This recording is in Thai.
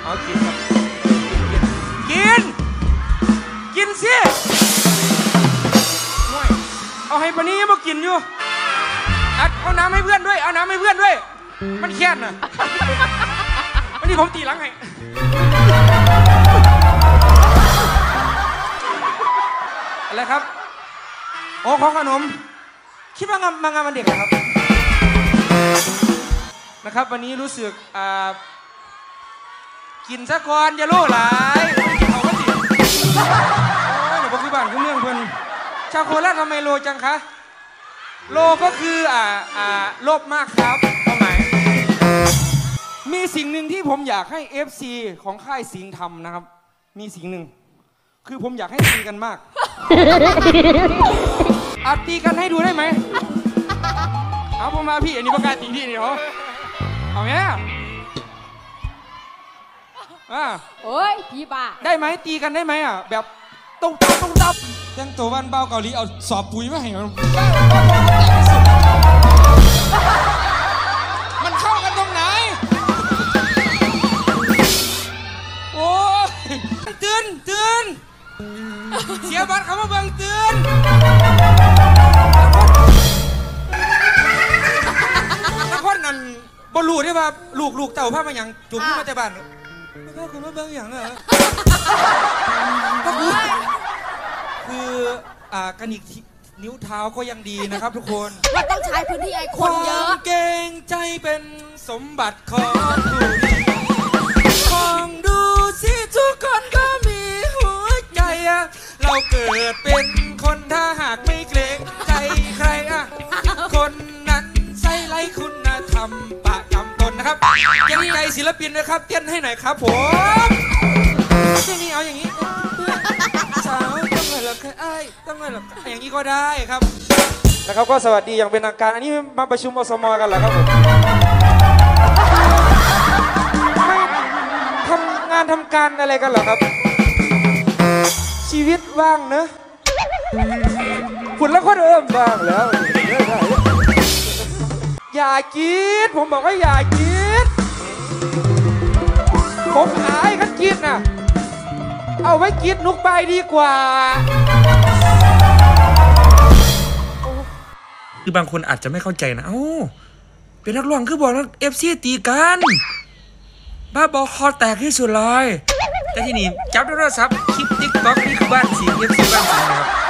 เอากินครับกินสิห่วยเอาให้ปนี้ยังมากินอยู่เอาน้ำให้เพื่อนด้วยเอาน้ำให้เพื่อนด้วยมันแค้นน่ะวันนี้ผมตีหลังให้อะไรครับโอ้ของขนมคิดว่ามางานวันเด็กเหรอครับนะครับวันนี้รู้สึกกินซะก่อนอย่าโล่หลายเขาก็จิเดี๋ยวบอกที่บ้านคุณเรื่องเพื่อนชาโคล่าทำไมโลจังคะโลก็คือโลภมากครับเอาไหมมีสิ่งหนึ่งที่ผมอยากให้ FC ของค่ายสิงห์ทำนะครับมีสิ่งหนึ่งคือผมอยากให้ตีกันมากตีกันให้ดูได้ไหมเอาผมมาพี่อันนี้ประกาศตีพี่นี่เหรอเอาเนี้ยโอ้ยพี่บ้าได้ไหมตีกันได้ไหมแบบตุ้งตับแต่งตัววันเบาเกาหลีเอาสอบปุ๋ยมาให้มันเข้ากันตรงไหนโอ้ตื่นเสียบัตรเขามาเบิ่งตื่นนักพจน์นั่นบอลลูได้ป่ะลูกเต่าผ้ามาอย่างจุ่มมาแต่บ้านก็คุณมาเบิ่งอย่างคือกระนิกนิ้วเท้าก็ยังดีนะครับทุกคนเราต้องใช้พื้นที่ไอคนเยอะเก่งใจเป็นสมบัติของผู้มองดูสิทุกคนก็มีหัวใจเราเกิดเป็นคนถ้าหากไม่เกรงใจใครคนนั้นใส่ไรคุณธรรมประจำตนนะครับเก่งใจศิลปินนะครับเต้นให้หน่อยครับผมที่นี่เอาอย่างนี้สาวต้องเงินหรอกต้องเงินหรอกอย่างนี้ก็ได้ครับนะครับก็สวัสดีอย่างเป็นทางการอันนี้มาประชุมอสมกันเหรอครับผมทำงานทำการอะไรกันเหรอครับชีวิตว่างเนอะคุณแล้วก็เริ่มว่างแล้วอย่าคิดผมบอกว่าอย่าคิดผมหายกันคิดน่ะเอาไว้คิดนุกไปดีกว่าคือบางคนอาจจะไม่เข้าใจนะเป็นนักร้องคือบอกนักFCตีกันบ้าบอคอแตกที่สุดเลยแต่ที่นี่จับโทรศัพท์คลิปติ๊กต็อกนี่คือบ้านสีFCบ้านสีนะครับ